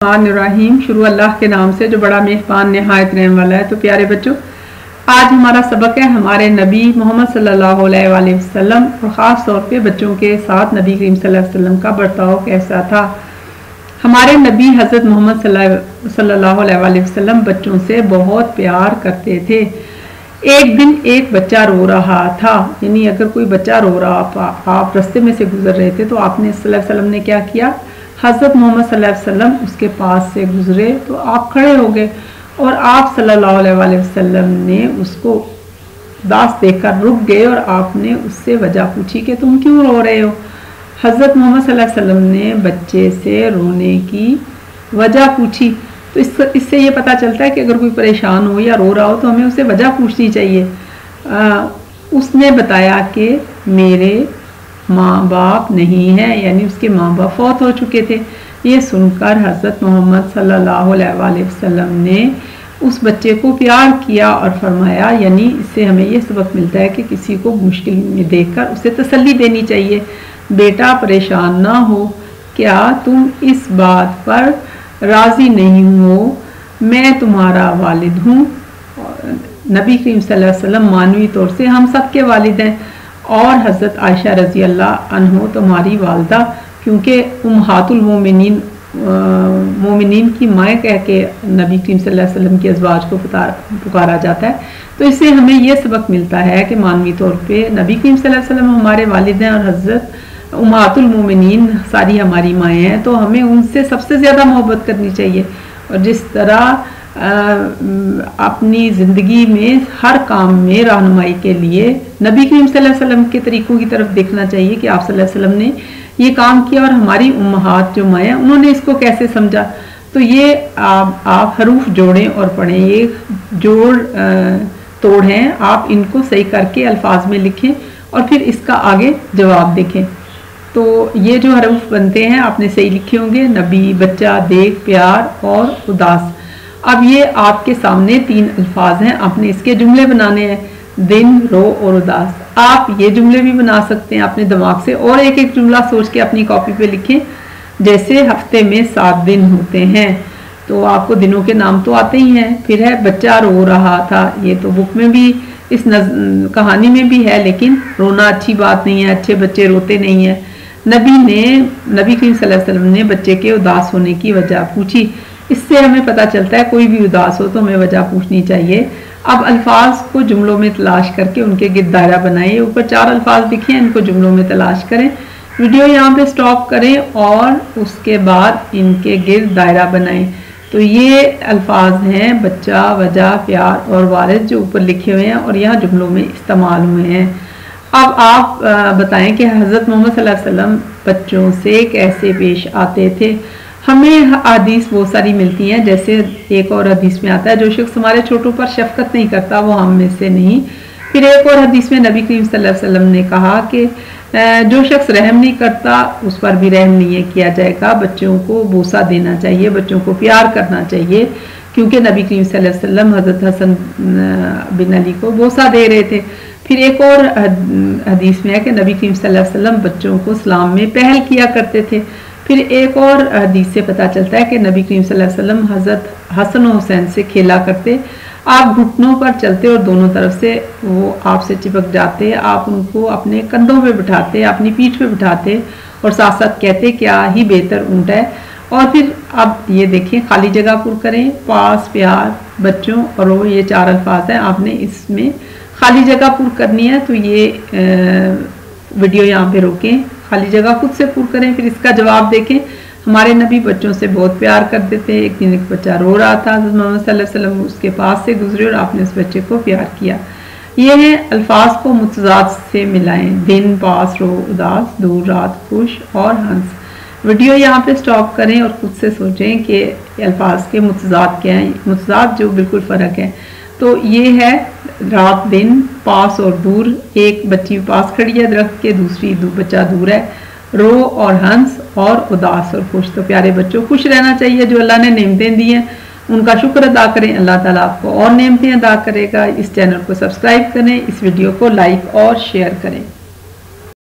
الرحمن الرحیم، شروع اللہ کے نام سے جو بڑا مہربان نہایت رحم والا ہے۔ تو پیارے بچوں، آج ہمارا سبق ہے ہمارے نبی محمد صلی اللہ علیہ وآلہ وسلم، اور خاص طور پہ بچوں کے ساتھ نبی کریم صلی اللہ علیہ وسلم کا برتاؤ کیسا تھا۔ ہمارے نبی حضرت محمد صلی اللہ علیہ وآلہ وسلم بچوں سے بہت پیار کرتے تھے۔ ایک دن ایک بچہ رو رہا تھا، یعنی اگر کوئی بچہ رو رہا، آپ رستے میں سے گزر رہے تھے تو آپ نے صلی اللہ علیہ وسلم نے کیا کیا، حضرت محمد صلی اللہ علیہ وسلم اس کے پاس سے گزرے تو آپ کھڑے ہو گئے، اور آپ صلی اللہ علیہ وآلہ وسلم نے اس کو اداس دیکھ کر رک گئے، اور آپ نے اس سے وجہ پوچھی کہ تم کیوں رو رہے ہو۔ حضرت محمد صلی اللہ علیہ وسلم نے بچے سے رونے کی وجہ پوچھی۔ تو اس سے یہ پتہ چلتا ہے کہ اگر کوئی پریشان ہو یا رو رہا ہو تو ہمیں اسے وجہ پوچھنی چاہیے۔ اس نے بتایا کہ میرے ماں باپ نہیں ہیں، یعنی اس کے ماں باپ فوت ہو چکے تھے۔ یہ سن کر حضرت محمد صلی اللہ علیہ وآلہ وسلم نے اس بچے کو پیار کیا اور فرمایا، یعنی اس سے ہمیں یہ سبق ملتا ہے کہ کسی کو مشکل میں دیکھ کر اسے تسلی دینی چاہیے۔ بیٹا پریشان نہ ہو، کیا تم اس بات پر راضی نہیں ہو، میں تمہارا والد ہوں۔ نبی کریم صلی اللہ علیہ وسلم معنوی طور سے ہم سب کے والد ہیں، اور حضرت عائشہ رضی اللہ عنہ تمہاری والدہ، کیونکہ امہات المومنین مومنین کی مائیں کہہ کے نبی کریم صلی اللہ علیہ وسلم کی ازواج کو پکارا جاتا ہے۔ تو اس سے ہمیں یہ سبق ملتا ہے کہ معنوی طور پہ نبی کریم صلی اللہ علیہ وسلم ہمارے والد ہیں، اور حضرت امہات المومنین ساری ہماری مائیں ہیں، تو ہمیں ان سے سب سے زیادہ محبت کرنی چاہیے۔ اور جس طرح اپنی زندگی میں ہر کام میں رہنمائی کے لیے نبی کریم صلی اللہ علیہ وسلم کے طریقوں کی طرف دیکھنا چاہیے کہ آپ صلی اللہ علیہ وسلم نے یہ کام کیا، اور ہماری امہات جو مائیں انہوں نے اس کو کیسے سمجھا۔ تو یہ آپ حروف جوڑیں اور پڑھیں، یہ جوڑ توڑ ہیں، آپ ان کو صحیح کر کے الفاظ میں لکھیں اور پھر اس کا آگے جواب دیکھیں۔ تو یہ جو حروف بنتے ہیں آپ نے صحیح لکھے ہوں گے، نبی، بچہ، دیکھ، پیار اور اداس۔ اب یہ آپ کے سامنے 3 الفاظ ہیں، آپ نے اس کے جملے بنانے ہیں، دن، رو اور اداس۔ آپ یہ جملے بھی بنا سکتے ہیں اپنے دماغ سے، اور ایک ایک جملہ سوچ کے اپنی کاپی پہ لکھیں۔ جیسے ہفتے میں 7 دن ہوتے ہیں، تو آپ کو دنوں کے نام تو آتے ہی ہیں۔ پھر ہے بچہ رو رہا تھا، یہ تو بک میں بھی اس کہانی میں بھی ہے، لیکن رونا اچھی بات نہیں ہے، اچھے بچے روتے نہیں ہیں۔ نبی کریم صلی اللہ علیہ وسلم نے بچے کے اداس ہونے کی وجہ پوچھی۔ اس سے ہمیں پتہ چلتا ہے کوئی بھی اداس ہو تو ہمیں وجہ پوچھنی چاہیے۔ اب الفاظ کو جملوں میں تلاش کر کے ان کے گرد دائرہ بنائیں۔ اوپر 4 الفاظ لکھے ہیں، ان کو جملوں میں تلاش کریں۔ ویڈیو یہاں پہ سٹاپ کریں اور اس کے بعد ان کے گرد دائرہ بنائیں۔ تو یہ الفاظ ہیں بچہ، وجہ، پیار اور والد، جو اوپر لکھے ہوئے ہیں اور یہاں جملوں میں استعمال ہوئے ہیں۔ اب آپ بتائیں کہ حضرت محمد صلی اللہ علیہ وسلم بچوں سے کیسے پیش آتے تھے۔ ہمیں حدیث بہت ساری ملتی ہیں، جیسے ایک اور حدیث میں آتا ہے جو شخص ہمارے چھوٹوں پر شفقت نہیں کرتا وہ ہم میں سے نہیں۔ پھر ایک اور حدیث میں نبی کریم صلی اللہ علیہ وسلم نے کہا کہ جو شخص رحم نہیں کرتا اس پر بھی رحم نہیں کیا جائے گا۔ بچوں کو بوسہ دینا چاہیے، بچوں کو پیار کرنا چاہیے، کیونکہ نبی کریم صلی اللہ علیہ وسلم حضرت حسن بن علی کو بوسہ دے رہے تھے۔ پھر ایک اور حدیث میں ہے کہ نبی کریم صلی اللہ علیہ وسلم بچوں کو سلام میں پہل کیا کرتے تھے۔ پھر ایک اور حدیث سے پتہ چلتا ہے کہ نبی کریم صلی اللہ علیہ وسلم حضرت حسن و حسین سے کھیلا کرتے۔ آپ گھٹنوں پر چلتے اور دونوں طرف سے وہ آپ سے چپک جاتے، آپ ان کو اپنے کندھوں پہ بٹھاتے، اپنی پیٹھ پہ بٹھاتے اور ساتھ ساتھ کہتے کیا ہی بہتر اونٹ ہے۔ اور پھر اب یہ دیکھیں، خالی جگہ پر کریں، پاس، پیار، بچوں اور وہ، یہ 4 الفاظ ہیں، آپ نے اس میں خالی جگہ پر کرنی ہے۔ تو یہ ویڈیو یہاں پہ روکیں، خالی جگہ خود سے پر کریں، پھر اس کا جواب دیکھیں۔ ہمارے نبی بچوں سے بہت پیار کرتے تھے۔ ایک دن ایک بچہ رو رہا تھا، حضرت محمد صلی اللہ علیہ وسلم اس کے پاس سے گزرے اور آپ نے اس بچے کو پیار کیا۔ یہ ہیں الفاظ کو متضاد سے ملائیں، دن، پاس، رو، اداس، دور، رات، خوش اور ہنس۔ ویڈیو یہاں پہ سٹاپ کریں اور خود سے سوچیں کہ الفاظ کے متضاد کیا ہیں، متضاد جو بالکل فرق ہے۔ تو یہ ہے رات، دن، پاس اور دور۔ ایک بچی پاس کھڑی ہے درخت کے، دوسری بچہ دور ہے۔ رو اور ہنس اور اداس اور خوش۔ تو پیارے بچوں، خوش رہنا چاہیے، جو اللہ نے نعمتیں دی ہیں ان کا شکر ادا کریں، اللہ تعالیٰ آپ کو اور نعمتیں عطا کرے گا۔ اس چینل کو سبسکرائب کریں، اس ویڈیو کو لائک اور شیئر کریں۔